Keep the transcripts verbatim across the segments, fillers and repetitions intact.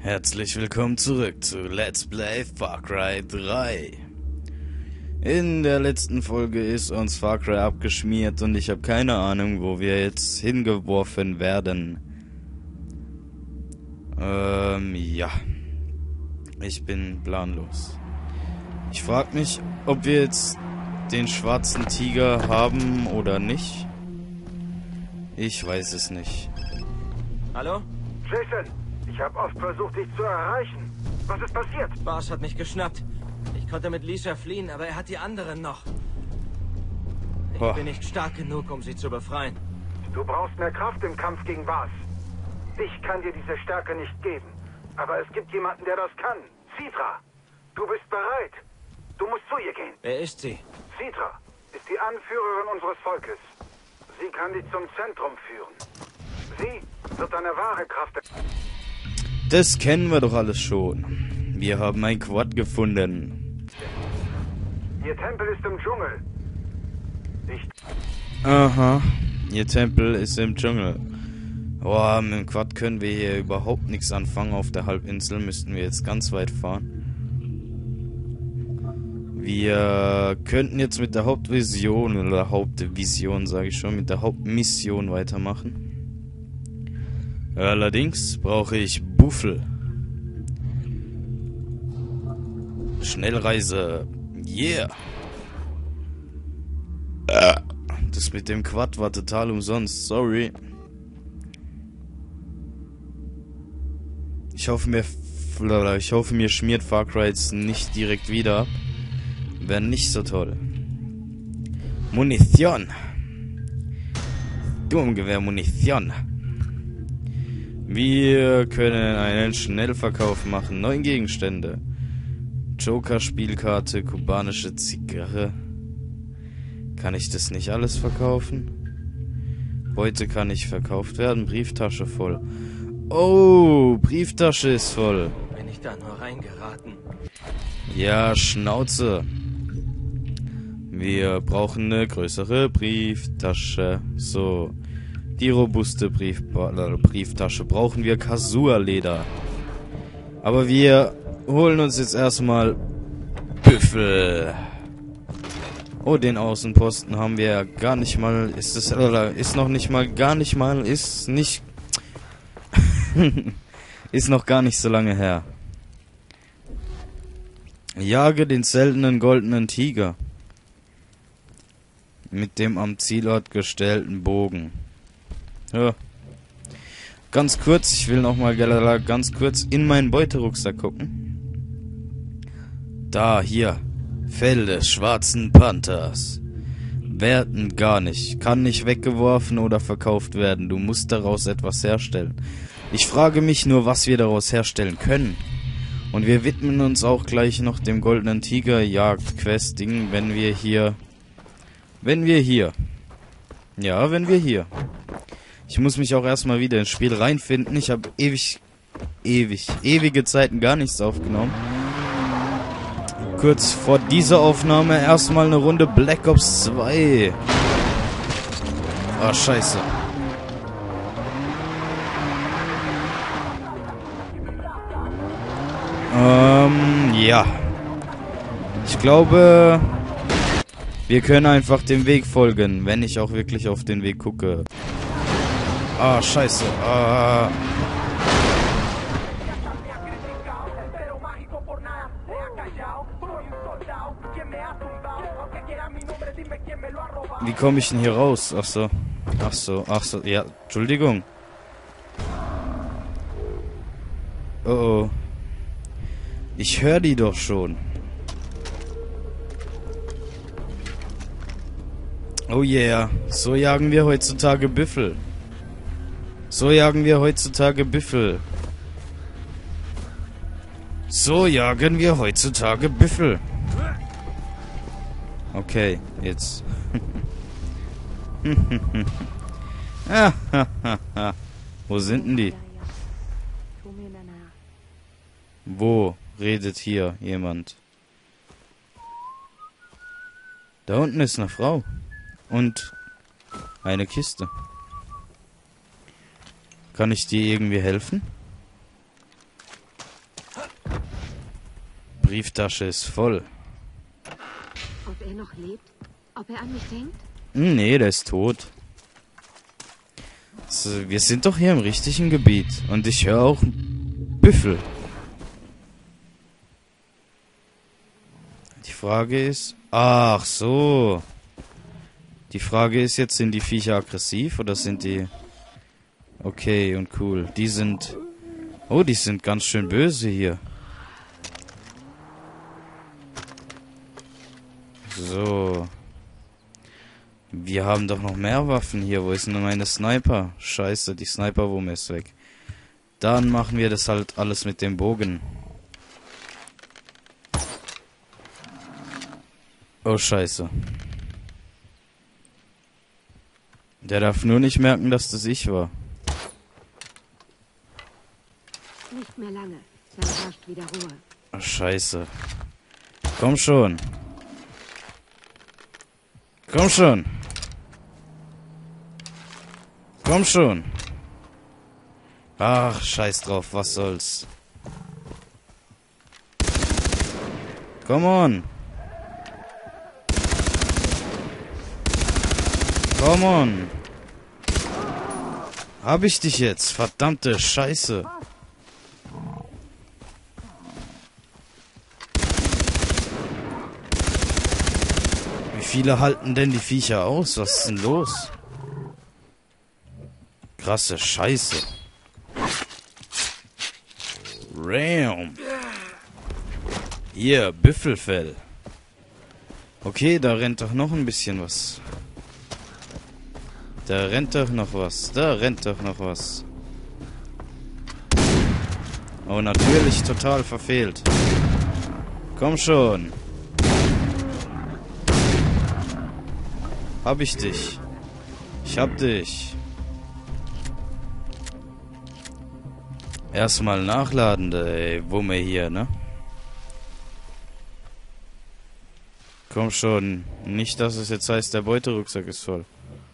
Herzlich willkommen zurück zu Let's Play Far Cry drei. In der letzten Folge ist uns Far Cry abgeschmiert und ich habe keine Ahnung, wo wir jetzt hingeworfen werden. Ähm, ja. Ich bin planlos. Ich frage mich, ob wir jetzt den schwarzen Tiger haben oder nicht. Ich weiß es nicht. Hallo? Jason, ich habe oft versucht, dich zu erreichen. Was ist passiert? Boss hat mich geschnappt. Ich konnte mit Lisa fliehen, aber er hat die anderen noch. Ich Boah. bin nicht stark genug, um sie zu befreien. Du brauchst mehr Kraft im Kampf gegen Bas. Ich kann dir diese Stärke nicht geben. Aber es gibt jemanden, der das kann. Citra. Du bist bereit. Du musst zu ihr gehen. Wer ist sie? Citra ist die Anführerin unseres Volkes. Sie kann dich zum Zentrum führen. Sie wird deine wahre Kraft... Das kennen wir doch alles schon. Wir haben ein Quad gefunden. Ihr Tempel ist im Dschungel. Ich... Aha, ihr Tempel ist im Dschungel. Boah, mit dem Quad können wir hier überhaupt nichts anfangen. Auf der Halbinsel müssten wir jetzt ganz weit fahren. Wir könnten jetzt mit der Hauptvision, oder Hauptvision sage ich schon, mit der Hauptmission weitermachen. Allerdings brauche ich Buffel. Schnellreise. Yeah. Das mit dem Quad war total umsonst. Sorry. Ich hoffe mir, ich hoffe mir schmiert Far Cry jetzt nicht direkt wieder ab. Wäre nicht so toll. Munition. Sturmgewehr Munition. Wir können einen Schnellverkauf machen. Neun Gegenstände. Joker-Spielkarte, kubanische Zigarre. Kann ich das nicht alles verkaufen? Heute kann nicht verkauft werden. Brieftasche voll. Oh, Brieftasche ist voll. Bin ich da nur reingeraten? Ja, Schnauze. Wir brauchen eine größere Brieftasche. So. Die robuste Brief Brieftasche brauchen wir Kasua-Leder. Aber wir holen uns jetzt erstmal Büffel. Oh, den Außenposten haben wir ja gar nicht mal. Ist es ist noch nicht mal gar nicht mal ist nicht ist noch gar nicht so lange her. Jage den seltenen goldenen Tiger mit dem am Zielort gestellten Bogen. Ja. Ganz kurz, ich will noch mal ganz kurz in meinen Beuterucksack gucken. Da, hier. Fell des schwarzen Panthers. Werten gar nicht. Kann nicht weggeworfen oder verkauft werden. Du musst daraus etwas herstellen. Ich frage mich nur, was wir daraus herstellen können. Und wir widmen uns auch gleich noch dem goldenen Tiger Jagd-Quest-Ding, wenn wir hier... Wenn wir hier... Ja, wenn wir hier... Ich muss mich auch erstmal wieder ins Spiel reinfinden. Ich habe ewig, ewig, ewige Zeiten gar nichts aufgenommen. Kurz vor dieser Aufnahme erstmal eine Runde Black Ops zwei. Ah, scheiße. Ähm, ja. Ich glaube, wir können einfach dem Weg folgen, wenn ich auch wirklich auf den Weg gucke. Ah, scheiße. Ah. Wie komme ich denn hier raus? Ach so. Ach so, ach so. Ja, Entschuldigung. Oh oh. Ich höre die doch schon. Oh yeah. So jagen wir heutzutage Büffel. So jagen wir heutzutage Büffel. So jagen wir heutzutage Büffel. Okay, jetzt. Wo sind denn die? Wo redet hier jemand? Da unten ist eine Frau. Und eine Kiste. Kann ich dir irgendwie helfen? Brieftasche ist voll. Ob er noch lebt? Ob er an mich denkt? Hm, nee, der ist tot. So, wir sind doch hier im richtigen Gebiet. Und ich höre auch Büffel. Die Frage ist... Ach so. Die Frage ist jetzt, sind die Viecher aggressiv oder sind die... Okay und cool. Die sind... Oh, die sind ganz schön böse hier. So. Wir haben doch noch mehr Waffen hier. Wo ist denn meine Sniper? Scheiße, die Sniperwumme ist weg. Dann machen wir das halt alles mit dem Bogen. Oh, scheiße. Der darf nur nicht merken, dass das ich war. Nicht mehr lange. Dann herrscht wieder Ruhe. Oh, scheiße. Komm schon. Komm schon. Komm schon. Ach, scheiß drauf, was soll's. Come on. Come on. Hab ich dich jetzt? Verdammte Scheiße. Wie viele halten denn die Viecher aus? Was ist denn los? Krasse Scheiße. Ram. Hier, Büffelfell. Okay, da rennt doch noch ein bisschen was. Da rennt doch noch was. Da rennt doch noch was. Oh, natürlich total verfehlt. Komm schon. Hab ich dich. Ich hab dich. Erstmal nachladen, ey, Wumme hier, ne? Komm schon. Nicht, dass es jetzt heißt, der Beuterucksack ist voll.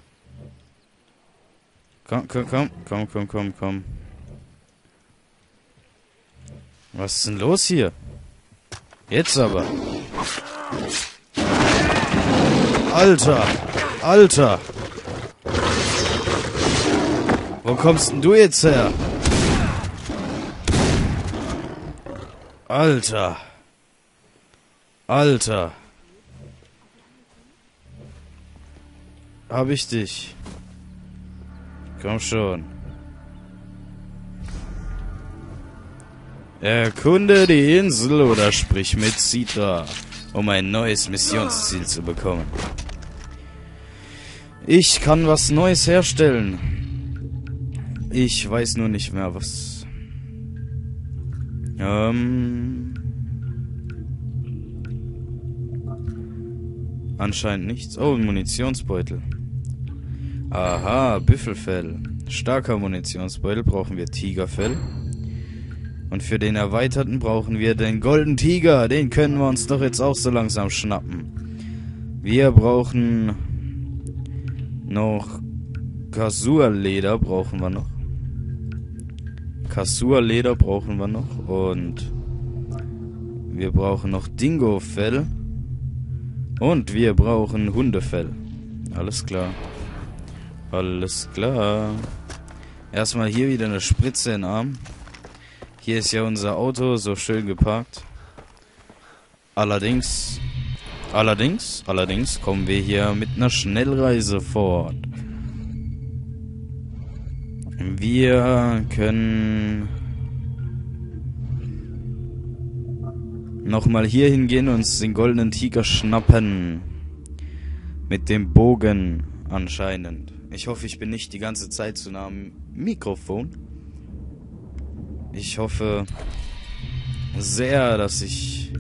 Komm, komm, komm, komm, komm, komm, komm. Was ist denn los hier? Jetzt aber. Alter, Alter. Wo kommst denn du jetzt her? Alter. Alter. Hab ich dich. Komm schon. Erkunde die Insel oder sprich mit Citra, um ein neues Missionsziel zu bekommen. Ich kann was Neues herstellen. Ich weiß nur nicht mehr, was... Ähm... Anscheinend nichts. Oh, ein Munitionsbeutel. Aha, Büffelfell. Starker Munitionsbeutel brauchen wir Tigerfell. Und für den erweiterten brauchen wir den Golden Tiger. Den können wir uns doch jetzt auch so langsam schnappen. Wir brauchen noch Kasua-Leder brauchen wir noch. Kasua-Leder brauchen wir noch. Und wir brauchen noch Dingo-Fell. Und wir brauchen Hundefell. Alles klar. Alles klar. Erstmal hier wieder eine Spritze in den Arm. Hier ist ja unser Auto so schön geparkt. Allerdings, allerdings, allerdings kommen wir hier mit einer Schnellreise fort. Wir können nochmal hier hingehen und uns den goldenen Tiger schnappen. Mit dem Bogen anscheinend. Ich hoffe, ich bin nicht die ganze Zeit zu nah am Mikrofon. Ich hoffe sehr, dass ich...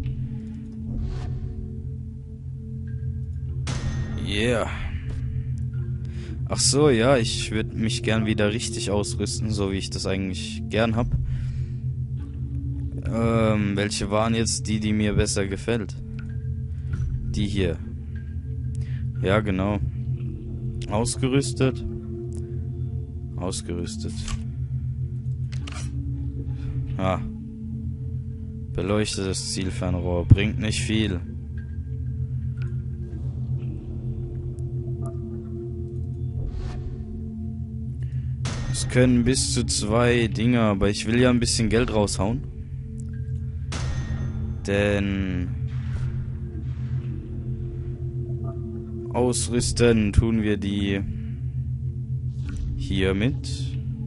Yeah. Ach so, ja, ich würde mich gern wieder richtig ausrüsten, so wie ich das eigentlich gern hab. Ähm, welche waren jetzt die, die mir besser gefällt? Die hier. Ja, genau. Ausgerüstet. Ausgerüstet. Ah. Beleuchtetes Zielfernrohr. Bringt nicht viel. Es können bis zu zwei Dinger, aber ich will ja ein bisschen Geld raushauen. Denn ausrüsten tun wir die hier mit.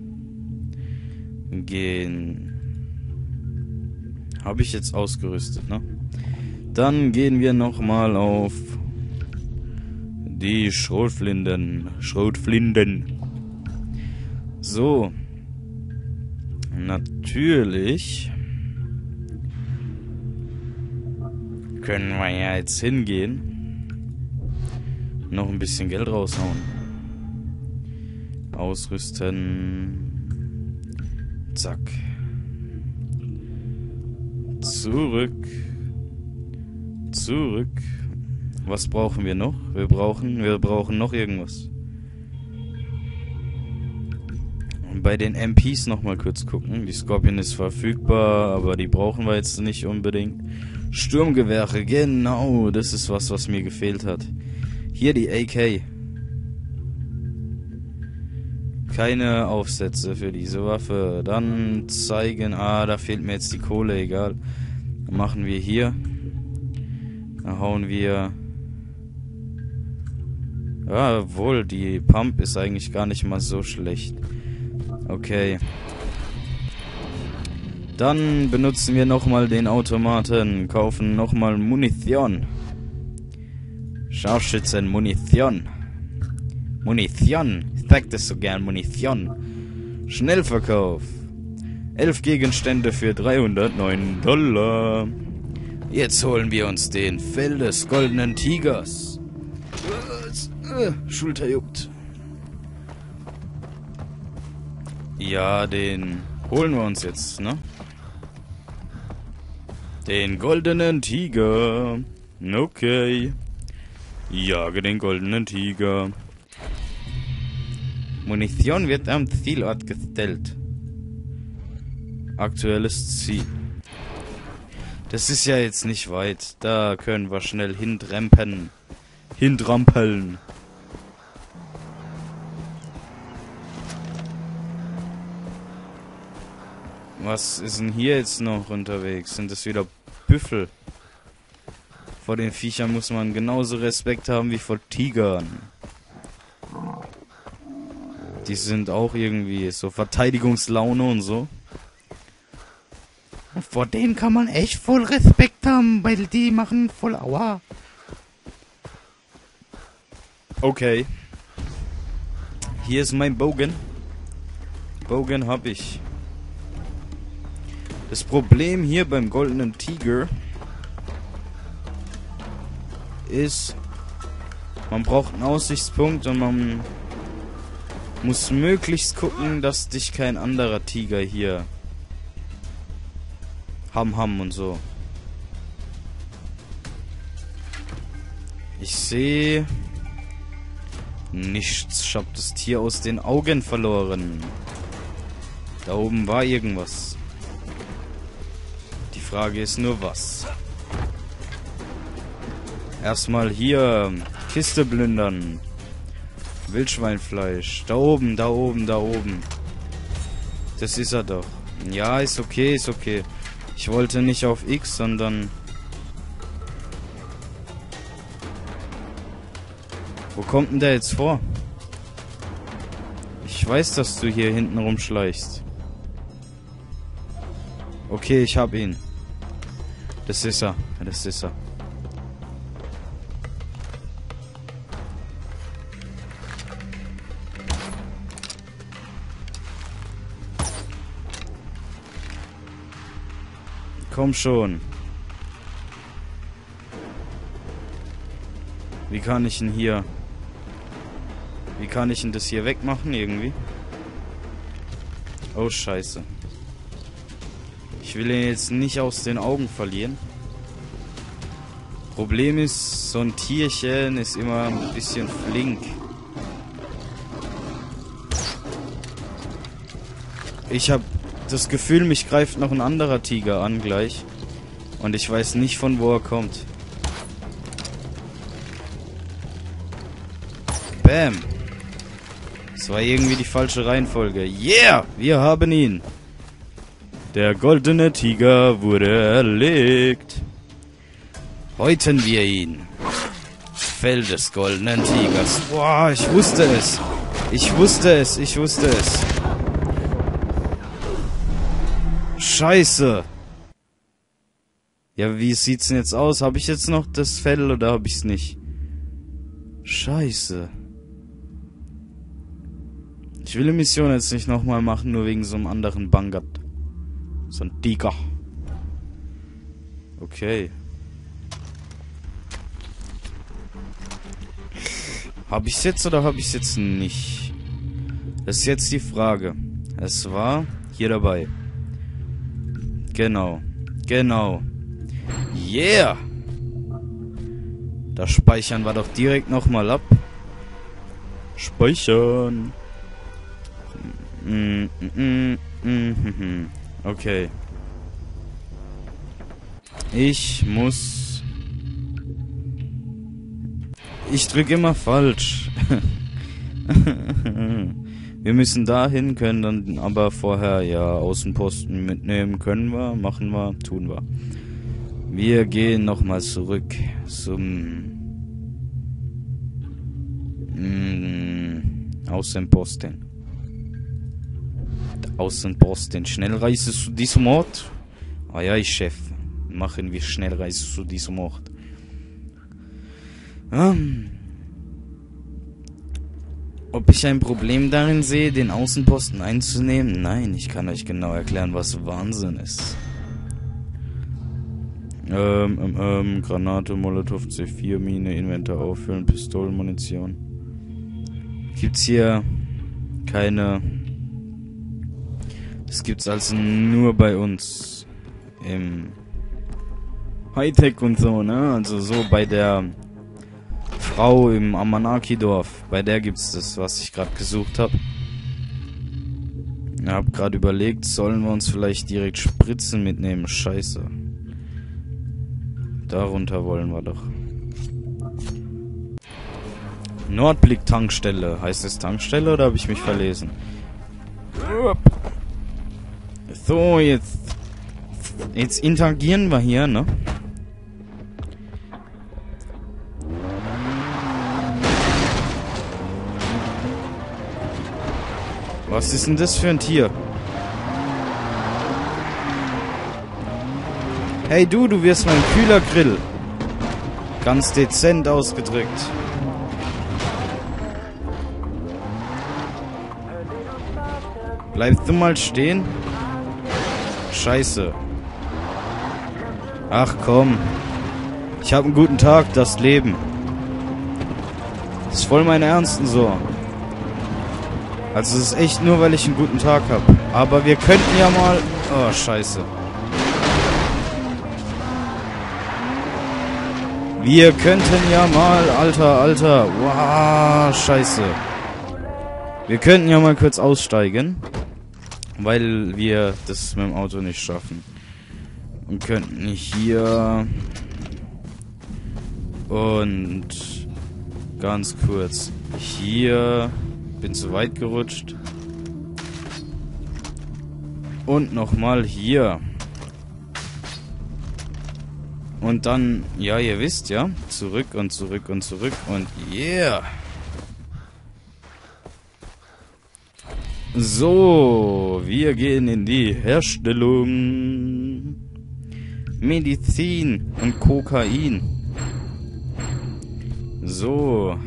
Gehen. Habe ich jetzt ausgerüstet, ne? Dann gehen wir nochmal auf die Schrotflinten. Schrotflinten. So. Natürlich können wir ja jetzt hingehen. Noch ein bisschen Geld raushauen. Ausrüsten. Zack. Zurück. Zurück. Was brauchen wir noch? Wir brauchen, wir brauchen noch irgendwas. Und bei den M Ps nochmal kurz gucken. Die Scorpion ist verfügbar, aber die brauchen wir jetzt nicht unbedingt. Sturmgewehre, genau. Das ist was, was mir gefehlt hat. Hier die A K. Keine Aufsätze für diese Waffe. Dann zeigen... Ah, da fehlt mir jetzt die Kohle, egal. Dann machen wir hier. Dann hauen wir... Ja, wohl, die Pump ist eigentlich gar nicht mal so schlecht. Okay. Dann benutzen wir nochmal den Automaten. Kaufen nochmal Munition. Scharfschützen, Munition. Munition. Ich sag das so gern, Munition. Schnellverkauf. Elf Gegenstände für dreihundertneun Dollar. Jetzt holen wir uns den Fell des goldenen Tigers. Äh, Schulter juckt. Ja, den holen wir uns jetzt, ne? Den goldenen Tiger. Okay. Jage den goldenen Tiger. Munition wird am Zielort gestellt. Aktuelles Ziel. Das ist ja jetzt nicht weit. Da können wir schnell hintrempen. Hintrampeln. Was ist denn hier jetzt noch unterwegs? Sind das wieder Büffel? Vor den Viechern muss man genauso Respekt haben wie vor Tigern. Die sind auch irgendwie so Verteidigungslaune und so. Und vor denen kann man echt voll Respekt haben, weil die machen voll Aua. Okay. Hier ist mein Bogen. Bogen hab ich. Das Problem hier beim goldenen Tiger ist, man braucht einen Aussichtspunkt und man muss möglichst gucken, dass dich kein anderer Tiger hier ham ham und so. Ich sehe nichts. Ich hab das Tier aus den Augen verloren. Da oben war irgendwas. Die Frage ist nur was. Erstmal hier Kiste plündern. Wildschweinfleisch. Da oben, da oben, da oben. Das ist er doch. Ja, ist okay, ist okay. Ich wollte nicht auf X, sondern... Wo kommt denn der jetzt vor? Ich weiß, dass du hier hinten rumschleichst. Okay, ich hab ihn. Das ist er. Das ist er. Komm schon. Wie kann ich ihn hier... Wie kann ich ihn das hier wegmachen irgendwie? Oh, scheiße. Ich will ihn jetzt nicht aus den Augen verlieren. Problem ist, so ein Tierchen ist immer ein bisschen flink. Ich habe das Gefühl, mich greift noch ein anderer Tiger an gleich. Und ich weiß nicht, von wo er kommt. Bam. Das war irgendwie die falsche Reihenfolge. Yeah! Wir haben ihn. Der goldene Tiger wurde erlegt. Häuten wir ihn. Fell des goldenen Tigers. Boah, ich wusste es. Ich wusste es. Ich wusste es. Scheiße. Ja, wie sieht's denn jetzt aus? Habe ich jetzt noch das Fell oder habe ich's nicht? Scheiße. Ich will die Mission jetzt nicht nochmal machen, nur wegen so einem anderen Bangat. So ein Tiger. Okay. Hab ich's jetzt oder hab ich's jetzt nicht? Das ist jetzt die Frage. Es war hier dabei. Genau. Genau. Yeah! Das Speichern war doch direkt nochmal ab. Speichern. Mm, mm, mm, mm, okay. Ich muss... Ich drücke immer falsch. Wir müssen dahin, können dann aber vorher ja Außenposten mitnehmen. Können wir, machen wir, tun wir. Wir gehen nochmal zurück zum mm, Außenposten. Außenposten. Schnellreise zu diesem Ort? Ah ja, ich Chef. Machen wir Schnellreise zu diesem Ort. Ähm. Ob ich ein Problem darin sehe, den Außenposten einzunehmen? Nein, ich kann euch genau erklären, was Wahnsinn ist. Ähm, ähm, ähm, Granate, Molotow, C vier, Mine, Inventar auffüllen, Pistolenmunition. Gibt's hier keine... Das gibt's also nur bei uns. Im Hightech und so, ne? Also so bei der Frau im Amanaki-Dorf. Bei der gibt's das, was ich gerade gesucht habe. Ich hab gerade überlegt, sollen wir uns vielleicht direkt Spritzen mitnehmen? Scheiße. Darunter wollen wir doch. Nordblick-Tankstelle. Heißt es Tankstelle oder habe ich mich verlesen? So, jetzt... Jetzt interagieren wir hier, ne? Was ist denn das für ein Tier? Hey du, du wirst mein Kühlergrill. Ganz dezent ausgedrückt. Bleibst du mal stehen? Scheiße. Ach komm. Ich hab einen guten Tag, das Leben. Das ist voll mein Ernsten so. Also es ist echt nur, weil ich einen guten Tag hab. Aber wir könnten ja mal... Oh, scheiße. Wir könnten ja mal... Alter, Alter. Wow, scheiße. Wir könnten ja mal kurz aussteigen. Weil wir das mit dem Auto nicht schaffen. Und könnten hier... Und... Ganz kurz. Hier... Bin zu weit gerutscht. Und nochmal hier. Und dann, ja, ihr wisst ja, zurück und zurück und zurück und yeah. So, wir gehen in die Herstellung. Medizin und Kokain. So.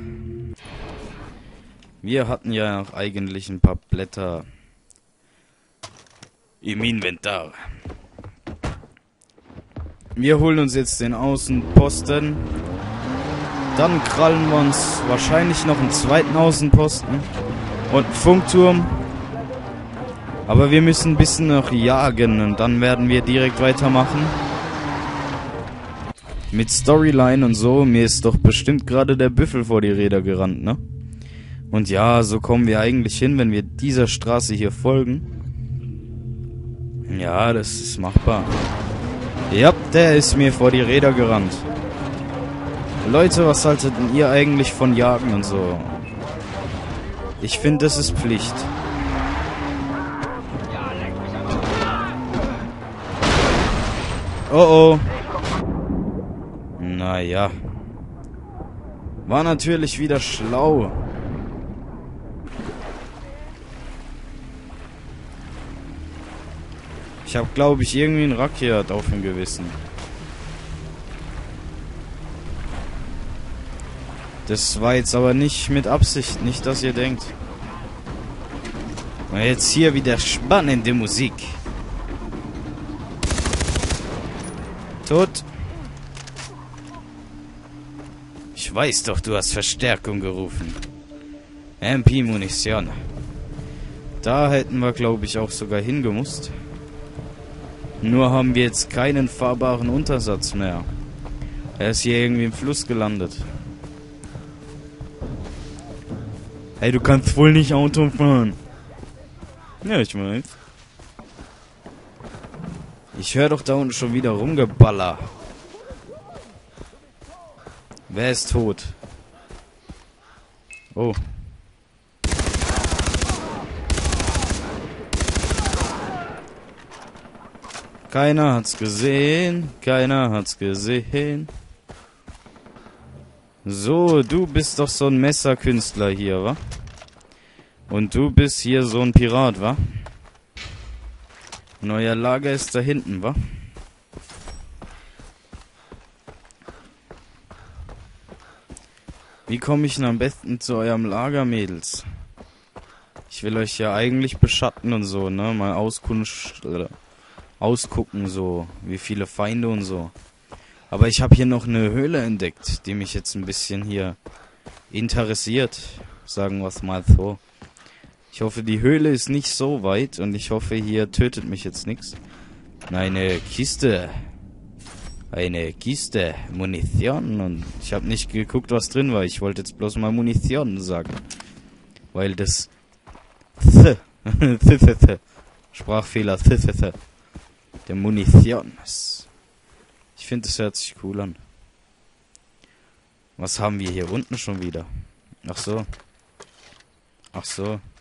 Wir hatten ja noch eigentlich ein paar Blätter im Inventar. Wir holen uns jetzt den Außenposten. Dann krallen wir uns wahrscheinlich noch einen zweiten Außenposten und einen Funkturm. Aber wir müssen ein bisschen noch jagen und dann werden wir direkt weitermachen. Mit Storyline und so. Mir ist doch bestimmt gerade der Büffel vor die Räder gerannt, ne? Und ja, so kommen wir eigentlich hin, wenn wir dieser Straße hier folgen. Ja, das ist machbar. Ja, der ist mir vor die Räder gerannt. Leute, was haltet denn ihr eigentlich von Jagen und so? Ich finde, das ist Pflicht. Oh oh. Naja. War natürlich wieder schlau. Ich habe, glaube ich, irgendwie ein Rakiat auf dem Gewissen. Das war jetzt aber nicht mit Absicht, nicht, dass ihr denkt. Und jetzt hier wieder spannende Musik. Tot. Ich weiß doch, du hast Verstärkung gerufen. M P-Munition. Da hätten wir, glaube ich, auch sogar hingemusst. Nur haben wir jetzt keinen fahrbaren Untersatz mehr. Er ist hier irgendwie im Fluss gelandet. Hey, du kannst wohl nicht Auto fahren. Ja, ich weiß. Ich höre doch da unten schon wieder Rumgeballer. Wer ist tot? Oh. Keiner hat's gesehen. Keiner hat's gesehen. So, du bist doch so ein Messerkünstler hier, wa? Und du bist hier so ein Pirat, wa? Und euer Lager ist da hinten, wa? Wie komme ich denn am besten zu eurem Lager, Mädels? Ich will euch ja eigentlich beschatten und so, ne? Mal Auskunft, äh, ausgucken, so. Wie viele Feinde und so. Aber ich habe hier noch eine Höhle entdeckt, die mich jetzt ein bisschen hier interessiert. Sagen wir es mal so. Ich hoffe, die Höhle ist nicht so weit und ich hoffe, hier tötet mich jetzt nichts. Eine Kiste. Eine Kiste. Munition. Und ich habe nicht geguckt, was drin war. Ich wollte jetzt bloß mal Munition sagen. Weil das... Sprachfehler. Der Munition ist... Ich finde, das hört sich cool an. Was haben wir hier unten schon wieder? Ach so. Ach so.